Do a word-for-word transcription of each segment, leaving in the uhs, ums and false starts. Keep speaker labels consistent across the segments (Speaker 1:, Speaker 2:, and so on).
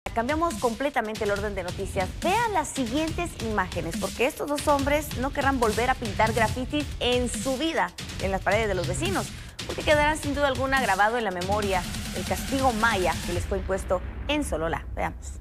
Speaker 1: Cambiamos completamente el orden de noticias. Vean las siguientes imágenes, porque estos dos hombres no querrán volver a pintar grafitis en su vida en las paredes de los vecinos, porque quedarán sin duda alguna grabado en la memoria el castigo maya que les fue impuesto en Sololá. Veamos.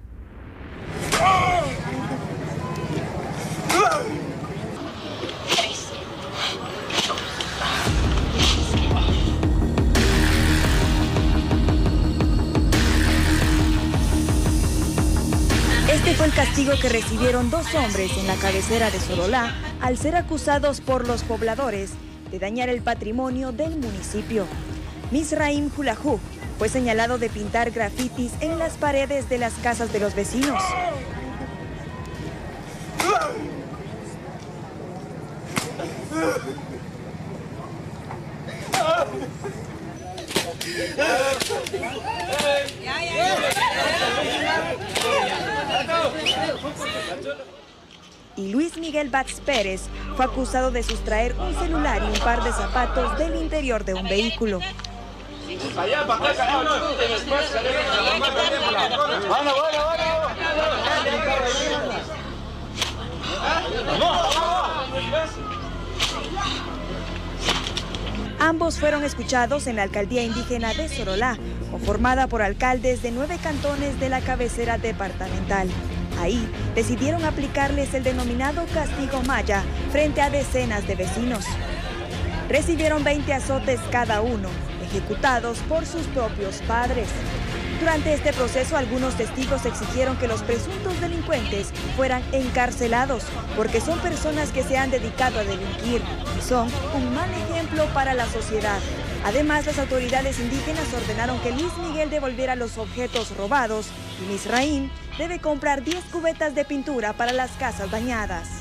Speaker 2: Este fue el castigo que recibieron dos hombres en la cabecera de Sololá al ser acusados por los pobladores de dañar el patrimonio del municipio. Misraim Hulahu fue señalado de pintar grafitis en las paredes de las casas de los vecinos. Y Luis Miguel Batz Pérez fue acusado de sustraer un celular y un par de zapatos del interior de un vehículo. Ambos fueron escuchados en la alcaldía indígena de Sololá, conformada por alcaldes de nueve cantones de la cabecera departamental. Ahí decidieron aplicarles el denominado castigo maya frente a decenas de vecinos. Recibieron veinte azotes cada uno, ejecutados por sus propios padres. Durante este proceso, algunos testigos exigieron que los presuntos delincuentes fueran encarcelados, porque son personas que se han dedicado a delinquir y son un mal ejemplo para la sociedad. Además, las autoridades indígenas ordenaron que Luis Miguel devolviera los objetos robados y Misraim debe comprar diez cubetas de pintura para las casas dañadas.